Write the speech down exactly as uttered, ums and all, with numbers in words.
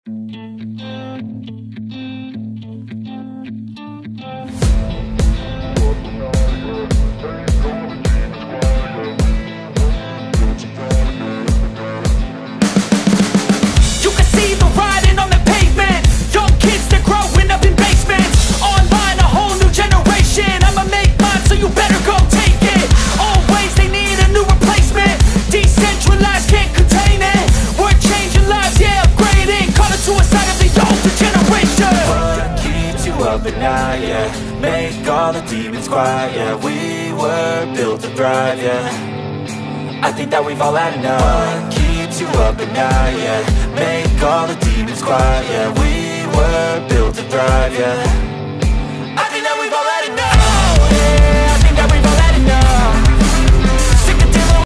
But now, yeah, make all the demons quiet, yeah. We were built to thrive, yeah. I think that we've all had enough. What keeps you up at night, yeah. Make all the demons quiet, yeah. We were built to thrive, yeah.